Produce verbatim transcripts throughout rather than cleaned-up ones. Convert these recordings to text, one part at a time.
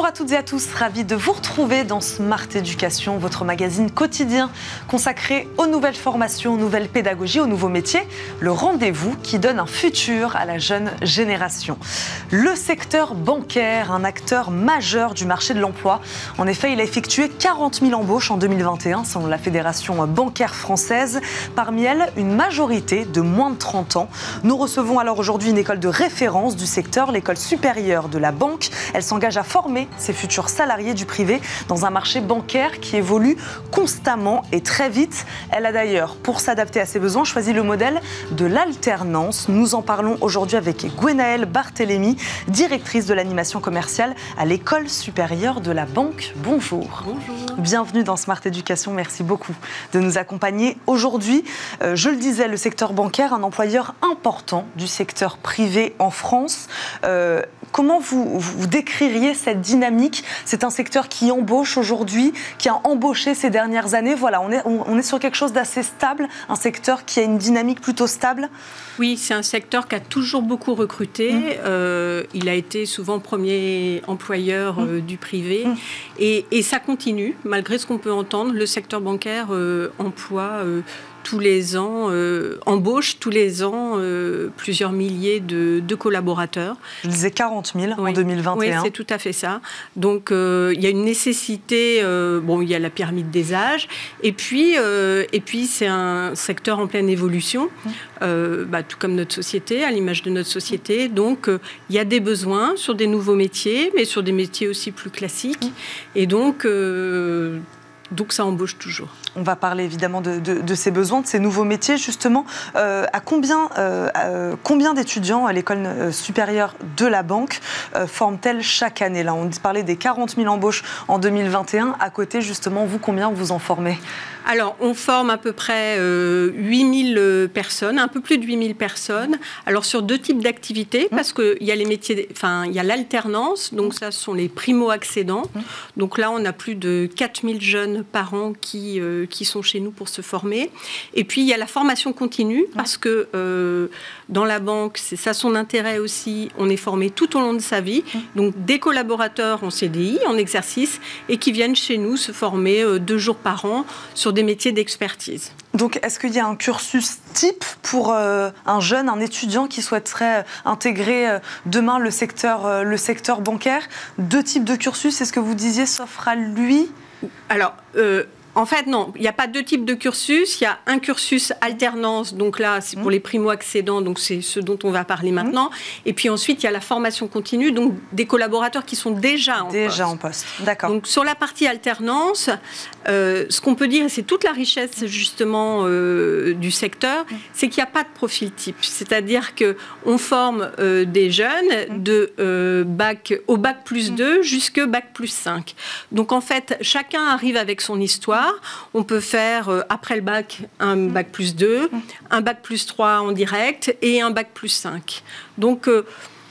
Bonjour à toutes et à tous, ravi de vous retrouver dans Smart Éducation, votre magazine quotidien consacré aux nouvelles formations, aux nouvelles pédagogies, aux nouveaux métiers, le rendez-vous qui donne un futur à la jeune génération. Le secteur bancaire, un acteur majeur du marché de l'emploi. En effet, il a effectué quarante mille embauches en deux mille vingt et un selon la Fédération bancaire française. Parmi elles, une majorité de moins de trente ans. Nous recevons alors aujourd'hui une école de référence du secteur, l'école supérieure de la banque. Elle s'engage à former ses futurs salariés du privé dans un marché bancaire qui évolue constamment et très vite. Elle a d'ailleurs, pour s'adapter à ses besoins, choisi le modèle de l'alternance. Nous en parlons aujourd'hui avec Gwenaëlle Barthélémy, directrice de l'animation commerciale à l'école supérieure de la banque. Bonjour. Bonjour. Bienvenue dans Smart Éducation. Merci beaucoup de nous accompagner aujourd'hui. Euh, je le disais, le secteur bancaire, un employeur important du secteur privé en France. Euh, comment vous, vous décririez cette dynamique? C'est un secteur qui embauche aujourd'hui, qui a embauché ces dernières années. Voilà, on est, on est sur quelque chose d'assez stable, un secteur qui a une dynamique plutôt stable. Oui, c'est un secteur qui a toujours beaucoup recruté. Mmh. Euh, il a été souvent premier employeur euh, du privé. Mmh. Et, et ça continue, malgré ce qu'on peut entendre. Le secteur bancaire euh, emploie euh, tous les ans, euh, embauche tous les ans euh, plusieurs milliers de, de collaborateurs. Je disais quarante mille oui. en deux mille vingt et un. Oui, c'est tout à fait ça. Donc, euh, il y a une nécessité, euh, bon, il y a la pyramide des âges, et puis, euh, et puis c'est un secteur en pleine évolution, mmh. euh, bah, tout comme notre société, à l'image de notre société. Donc, euh, il y a des besoins sur des nouveaux métiers, mais sur des métiers aussi plus classiques. Mmh. Et donc... Euh, Donc ça embauche toujours. On va parler évidemment de, de, de ces besoins, de ces nouveaux métiers. Justement, euh, à combien, euh, euh, combien d'étudiants à l'école supérieure de la banque euh, forment-elles chaque année? Là, on parlait des quarante mille embauches en deux mille vingt et un. À côté, justement, vous, combien vous en formez? Alors, on forme à peu près euh, huit mille personnes, un peu plus de huit mille personnes. Alors, sur deux types d'activités, mmh. parce qu'il y a les métiers, enfin, il y a l'alternance, donc ça, ce sont les primo-accédants. Mmh. Donc là, on a plus de quatre mille jeunes par an qui, euh, qui sont chez nous pour se former. Et puis, il y a la formation continue, mmh. parce que euh, dans la banque, c'est ça son intérêt aussi, on est formé tout au long de sa vie. Mmh. Donc, des collaborateurs en C D I, en exercice, et qui viennent chez nous se former euh, deux jours par an sur des métiers d'expertise. Donc, est-ce qu'il y a un cursus type pour euh, un jeune, un étudiant qui souhaiterait intégrer euh, demain le secteur, euh, le secteur bancaire? Deux types de cursus, c'est ce que vous disiez, s'offre à lui? Alors, euh, en fait, non, il n'y a pas deux types de cursus. Il y a un cursus alternance, donc là, c'est pour mmh. les primo-accédants, donc c'est ce dont on va parler maintenant. Mmh. Et puis ensuite, il y a la formation continue, donc des collaborateurs qui sont déjà en déjà poste. Déjà en poste, d'accord. Donc sur la partie alternance, euh, ce qu'on peut dire, et c'est toute la richesse justement euh, du secteur, mmh. c'est qu'il n'y a pas de profil type. C'est-à-dire qu'on forme euh, des jeunes mmh. de euh, bac, au bac plus deux mmh. jusqu'au bac plus cinq. Donc en fait, chacun arrive avec son histoire. On peut faire, euh, après le bac, un bac plus deux, un bac plus trois en direct et un bac plus cinq. Donc, euh,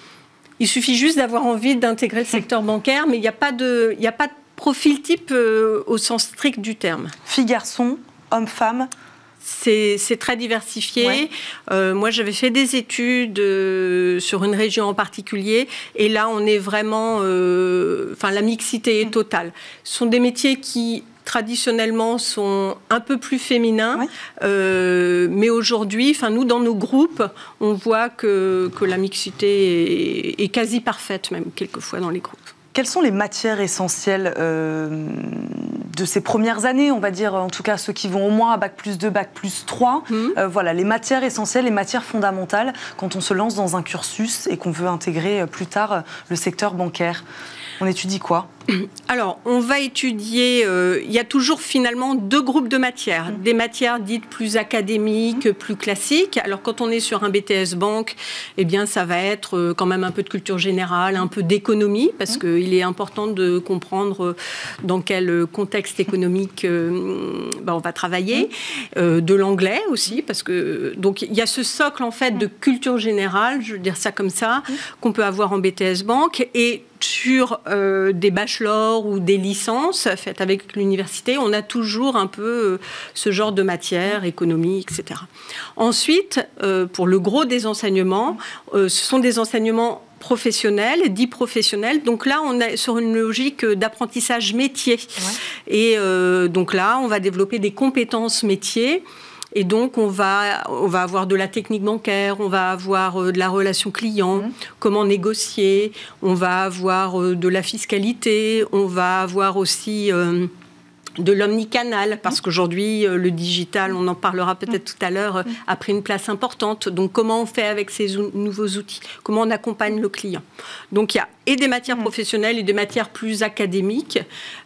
il suffit juste d'avoir envie d'intégrer le secteur bancaire, mais il n'y a pas de, il n'y a pas de profil type euh, au sens strict du terme. Filles, garçons, hommes, femmes. C'est, c'est très diversifié. Ouais. Euh, moi, j'avais fait des études euh, sur une région en particulier. Et là, on est vraiment... Euh, enfin, la mixité est totale. Ce sont des métiers qui... traditionnellement, sont un peu plus féminins. Ouais. Euh, mais aujourd'hui, enfin, nous, dans nos groupes, on voit que, que la mixité est, est quasi parfaite, même, quelquefois, dans les groupes. Quelles sont les matières essentielles euh, de ces premières années, on va dire, en tout cas ceux qui vont au moins à bac plus deux, bac plus trois, mmh. euh, voilà, les matières essentielles, les matières fondamentales quand on se lance dans un cursus et qu'on veut intégrer plus tard le secteur bancaire? On étudie quoi? Alors, on va étudier... Euh, il y a toujours finalement deux groupes de matières. Mmh. Des matières dites plus académiques, mmh. plus classiques. Alors, quand on est sur un B T S banque, eh bien, ça va être euh, quand même un peu de culture générale, un peu d'économie, parce mmh. qu'il est important de comprendre dans quel contexte économique euh, bah, on va travailler. Mmh. Euh, de l'anglais aussi, parce que... Donc, il y a ce socle, en fait, de culture générale, je veux dire ça comme ça, mmh. qu'on peut avoir en B T S banque. Et sur euh, des bachelors ou des licences faites avec l'université, on a toujours un peu euh, ce genre de matière, économie, et cetera. Ensuite, euh, pour le gros des enseignements, euh, ce sont des enseignements professionnels, dits professionnels. Donc là, on est sur une logique d'apprentissage métier. Ouais. Et euh, donc là, on va développer des compétences métiers. Et donc, on va, on va avoir de la technique bancaire, on va avoir euh, de la relation client, mmh. comment négocier, on va avoir euh, de la fiscalité, on va avoir aussi... Euh, de l'omnicanal, parce qu'aujourd'hui, le digital, on en parlera peut-être tout à l'heure, a pris une place importante. Donc, comment on fait avec ces ou- nouveaux outils? Comment on accompagne le client? Donc, il y a et des matières professionnelles et des matières plus académiques,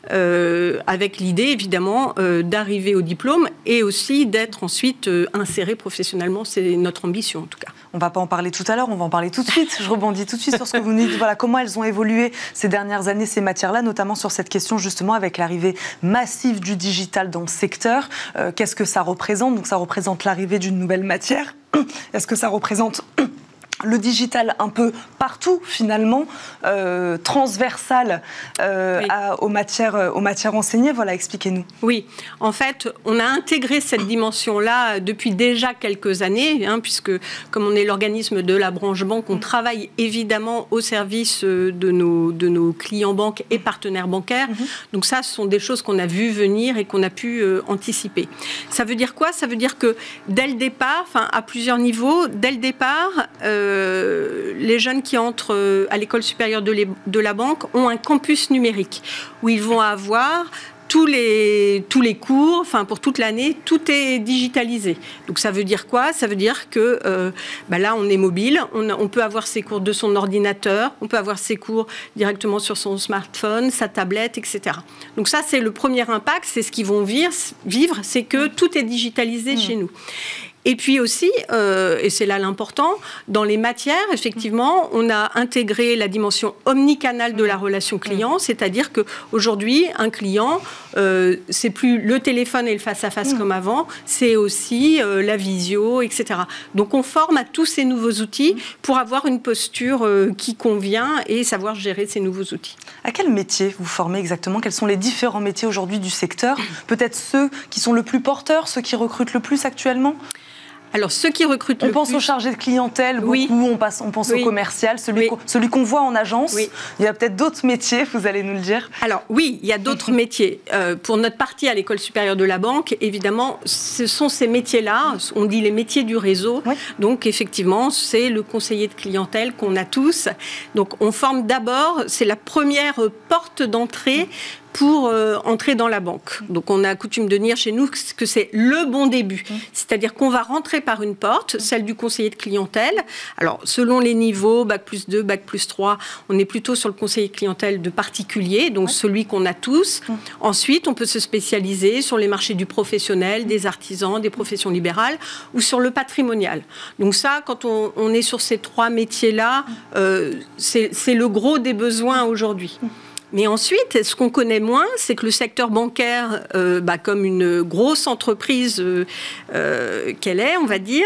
euh, avec l'idée, évidemment, euh, d'arriver au diplôme et aussi d'être ensuite euh, inséré professionnellement. C'est notre ambition, en tout cas. On ne va pas en parler tout à l'heure, on va en parler tout de suite. Je rebondis tout de suite sur ce que vous nous dites. Voilà, comment elles ont évolué ces dernières années, ces matières-là, notamment sur cette question, justement, avec l'arrivée massive du digital dans le secteur. Euh, qu'est-ce que ça représente? Donc, ça représente l'arrivée d'une nouvelle matière. Est-ce que ça représente... le digital un peu partout, finalement, euh, transversal euh, oui. à, aux, matières, euh, aux matières enseignées. Voilà, expliquez-nous. Oui, en fait, on a intégré cette dimension-là depuis déjà quelques années, hein, puisque, comme on est l'organisme de la branche banque, on mmh. travaille évidemment au service de nos, de nos clients banques et partenaires bancaires. Mmh. Donc ça, ce sont des choses qu'on a vues venir et qu'on a pu euh, anticiper. Ça veut dire quoi? Ça veut dire que, dès le départ, enfin, à plusieurs niveaux, dès le départ... Euh, Euh, les jeunes qui entrent euh, à l'école supérieure de, les, de la banque ont un campus numérique où ils vont avoir tous les, tous les cours, enfin pour toute l'année, tout est digitalisé. Donc ça veut dire quoi? Ça veut dire que euh, bah là, on est mobile, on, a, on peut avoir ses cours de son ordinateur, on peut avoir ses cours directement sur son smartphone, sa tablette, et cetera. Donc ça, c'est le premier impact, c'est ce qu'ils vont vivre, vivre c'est que tout est digitalisé mmh. chez nous. Et puis aussi, euh, et c'est là l'important, dans les matières, effectivement, on a intégré la dimension omnicanale de la relation client, c'est-à-dire qu'aujourd'hui, un client, euh, c'est plus le téléphone et le face-à-face comme avant, c'est aussi euh, la visio, et cetera. Donc on forme à tous ces nouveaux outils pour avoir une posture euh, qui convient et savoir gérer ces nouveaux outils. À quel métier vous formez exactement? Quels sont les différents métiers aujourd'hui du secteur? Peut-être ceux qui sont le plus porteurs, ceux qui recrutent le plus actuellement? Alors, ceux qui recrutent on le pense plus... aux chargés de clientèle, beaucoup, oui. on, passe, on pense oui. au commercial, celui, oui. qu'on, celui qu'on voit en agence. Oui. Il y a peut-être d'autres métiers, vous allez nous le dire. Alors, oui, il y a d'autres métiers. Euh, pour notre partie à l'École supérieure de la banque, évidemment, ce sont ces métiers-là, on dit les métiers du réseau. Oui. Donc, effectivement, c'est le conseiller de clientèle qu'on a tous. Donc, on forme d'abord, c'est la première porte d'entrée pour euh, entrer dans la banque. Donc, on a coutume de dire chez nous que c'est le bon début. Mmh. C'est-à-dire qu'on va rentrer par une porte, celle du conseiller de clientèle. Alors, selon les niveaux, bac plus deux, bac plus trois, on est plutôt sur le conseiller de clientèle de particulier, donc ouais. celui qu'on a tous. Mmh. Ensuite, on peut se spécialiser sur les marchés du professionnel, des artisans, des professions libérales, ou sur le patrimonial. Donc ça, quand on, on est sur ces trois métiers-là, euh, c'est, c'est le gros des besoins aujourd'hui. Mmh. Mais ensuite, ce qu'on connaît moins, c'est que le secteur bancaire, euh, bah, comme une grosse entreprise euh, euh, qu'elle est, on va dire,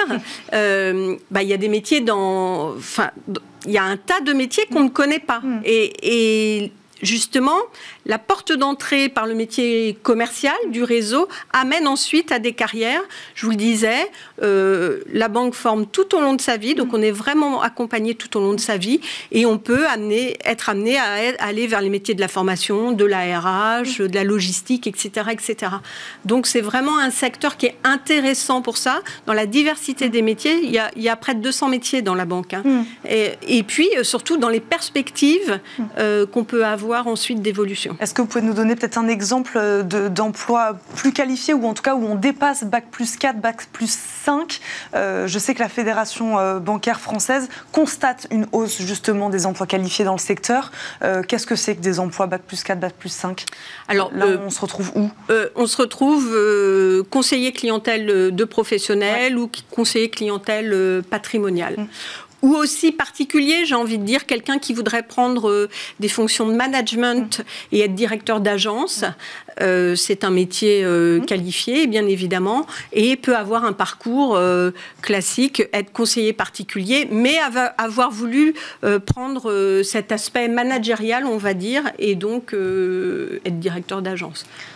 euh, bah, il y a des métiers dans... Enfin, il y a un tas de métiers qu'on ne connaît pas. Mm. Et... et justement, la porte d'entrée par le métier commercial du réseau amène ensuite à des carrières. Je vous le disais, euh, la banque forme tout au long de sa vie, donc on est vraiment accompagné tout au long de sa vie et on peut amener, être amené à aller vers les métiers de la formation, de la R H, de la logistique, et cetera, et cetera. Donc c'est vraiment un secteur qui est intéressant pour ça. Dans la diversité des métiers, il y a, il y a près de deux cents métiers dans la banque. Hein. Mm. Et, et puis, surtout, dans les perspectives euh, qu'on peut avoir ensuite d'évolution. Est-ce que vous pouvez nous donner peut-être un exemple de, d'emploi plus qualifié ou en tout cas où on dépasse bac plus quatre, bac plus cinq? euh, Je sais que la Fédération euh, bancaire française constate une hausse justement des emplois qualifiés dans le secteur. Euh, qu'est-ce que c'est que des emplois bac plus quatre, bac plus cinq? Alors là, euh, on se retrouve où? euh, On se retrouve euh, conseiller clientèle de professionnels ouais. ou conseiller clientèle euh, patrimoniale. Mmh. Ou aussi particulier, j'ai envie de dire, quelqu'un qui voudrait prendre euh, des fonctions de management mmh. et être directeur d'agence. Euh, c'est un métier euh, mmh. qualifié, bien évidemment, et peut avoir un parcours euh, classique, être conseiller particulier, mais ava- avoir voulu euh, prendre euh, cet aspect managérial, on va dire, et donc euh, être directeur d'agence.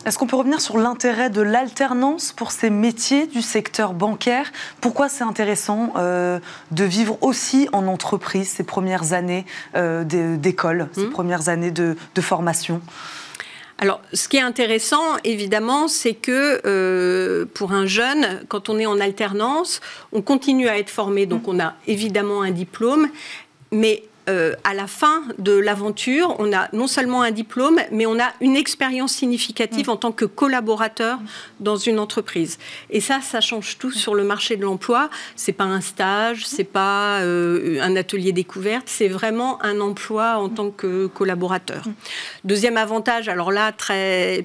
Est-ce qu'on peut revenir sur l'intérêt de l'alternance pour ces métiers du secteur bancaire? Pourquoi c'est intéressant euh, de vivre aussi en entreprise ces premières années euh, d'école, ces mmh. premières années de, de formation? Alors, ce qui est intéressant, évidemment, c'est que euh, pour un jeune, quand on est en alternance, on continue à être formé. Donc, on a évidemment un diplôme, mais euh, à la fin de l'aventure, on a non seulement un diplôme, mais on a une expérience significative en tant que collaborateur dans une entreprise. Et ça, ça change tout sur le marché de l'emploi. C'est pas un stage, c'est pas euh, un atelier découverte, c'est vraiment un emploi en tant que collaborateur. Deuxième avantage, alors là, très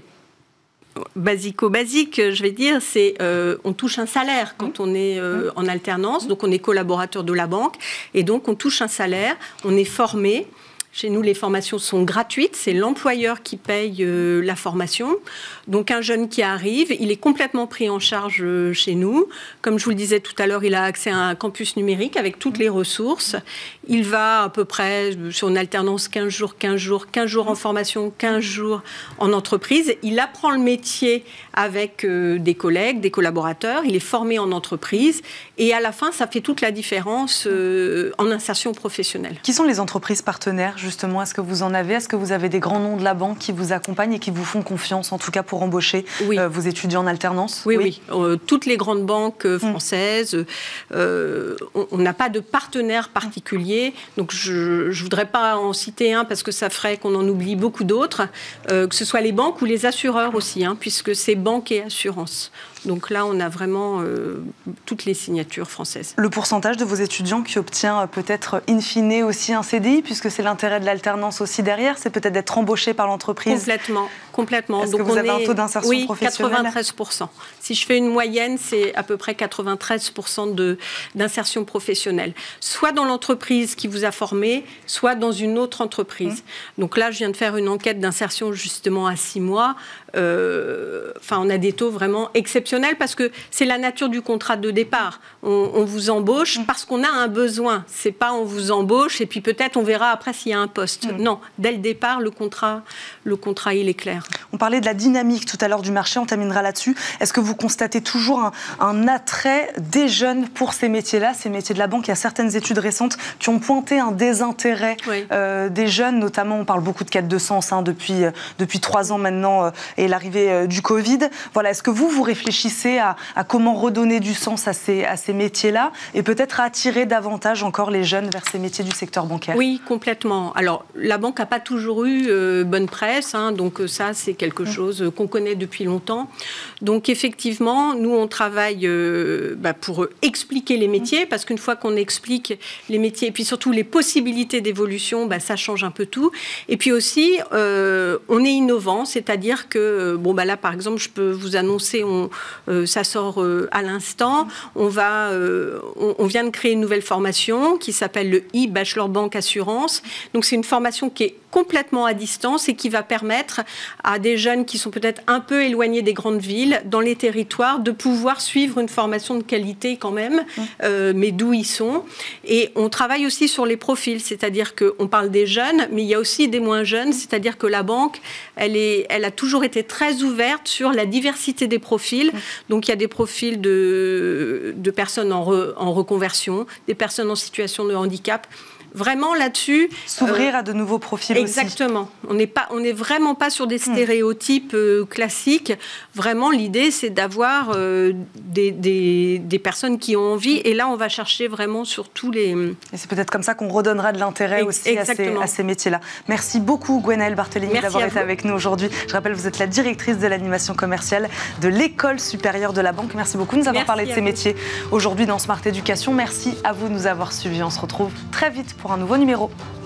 basico-basique, je vais dire, c'est euh, on touche un salaire quand on est euh, en alternance, donc on est collaborateur de la banque, et donc on touche un salaire, on est formé. Chez nous, les formations sont gratuites, c'est l'employeur qui paye euh, la formation. Donc un jeune qui arrive, il est complètement pris en charge euh, chez nous. Comme je vous le disais tout à l'heure, il a accès à un campus numérique avec toutes les ressources. Il va à peu près sur une alternance quinze jours, quinze jours, quinze jours en formation, quinze jours en entreprise. Il apprend le métier avec euh, des collègues, des collaborateurs. Il est formé en entreprise. Et à la fin, ça fait toute la différence euh, en insertion professionnelle. Qui sont les entreprises partenaires, justement? Est-ce que vous en avez? Est-ce que vous avez des grands noms de la banque qui vous accompagnent et qui vous font confiance, en tout cas pour embaucher oui. euh, vos étudiants en alternance? Oui, oui. oui. Euh, toutes les grandes banques euh, françaises, euh, on n'a pas de partenaire particulier. Donc, je ne voudrais pas en citer un parce que ça ferait qu'on en oublie beaucoup d'autres, euh, que ce soit les banques ou les assureurs aussi, hein, puisque c'est banque et assurance. Donc là, on a vraiment euh, toutes les signatures françaises. Le pourcentage de vos étudiants qui obtient euh, peut-être in fine aussi un C D I, puisque c'est l'intérêt de l'alternance aussi derrière, c'est peut-être d'être embauché par l'entreprise. Complètement, complètement. Est-ce que vous on avez est... un taux d'insertion oui, professionnelle? quatre-vingt-treize pour cent. Si je fais une moyenne, c'est à peu près quatre-vingt-treize pour cent de, d'insertion professionnelle. Soit dans l'entreprise qui vous a formé, soit dans une autre entreprise. Mmh. Donc là, je viens de faire une enquête d'insertion justement à six mois. Euh, enfin, on a des taux vraiment exceptionnels parce que c'est la nature du contrat de départ. On, on vous embauche parce qu'on a un besoin. C'est pas on vous embauche et puis peut-être on verra après s'il y a un poste. Mmh. Non, dès le départ, le contrat, le contrat, il est clair. On parlait de la dynamique tout à l'heure du marché, on terminera là-dessus. Est-ce que vous constatez toujours un, un attrait des jeunes pour ces métiers-là, ces métiers de la banque? Il y a certaines études récentes qui ont pointé un désintérêt oui. euh, des jeunes, notamment on parle beaucoup de quête de sens hein, depuis, euh, depuis trois ans maintenant euh, et l'arrivée euh, du Covid. Voilà, est-ce que vous, vous réfléchissez à, à comment redonner du sens à ces, à ces métiers-là et peut-être à attirer davantage encore les jeunes vers ces métiers du secteur bancaire? Oui, complètement. Alors, la banque n'a pas toujours eu euh, bonne presse, hein, donc euh, ça, c'est quelque mmh. chose euh, qu'on connaît depuis longtemps. Donc, effectivement, nous, on travaille euh, bah, pour expliquer les métiers, parce qu'une fois qu'on explique les métiers, et puis surtout les possibilités d'évolution, bah, ça change un peu tout. Et puis aussi, euh, on est innovant, c'est-à-dire que, bon, bah, là, par exemple, je peux vous annoncer, on, euh, ça sort euh, à l'instant, on, va, euh, on, on vient de créer une nouvelle formation qui s'appelle le e-Bachelor Banque Assurance. Donc, c'est une formation qui est complètement à distance et qui va permettre à des jeunes qui sont peut-être un peu éloignés des grandes villes, dans les territoires, de pouvoir suivre une formation de qualité quand même, euh, mais d'où ils sont. Et on travaille aussi sur les profils, c'est-à-dire qu'on parle des jeunes, mais il y a aussi des moins jeunes, c'est-à-dire que la banque, elle, est, elle a toujours été très ouverte sur la diversité des profils. Donc il y a des profils de, de personnes en, re, en reconversion, des personnes en situation de handicap. Vraiment là-dessus... S'ouvrir euh, à de nouveaux profils exactement. aussi. On n'est pas, on n'est vraiment pas sur des stéréotypes euh, classiques. Vraiment, l'idée, c'est d'avoir euh, des, des, des personnes qui ont envie. Et là, on va chercher vraiment sur tous les... Et c'est peut-être comme ça qu'on redonnera de l'intérêt aussi à ces, à ces métiers-là. Merci beaucoup, Gwenaëlle Barthélémy, d'avoir été avec nous aujourd'hui. Je rappelle, vous êtes la directrice de l'animation commerciale de l'École supérieure de la banque. Merci beaucoup de nous avoir Merci parlé de ces vous. métiers aujourd'hui dans Smart Éducation. Merci à vous de nous avoir suivis. On se retrouve très vite pour un nouveau numéro.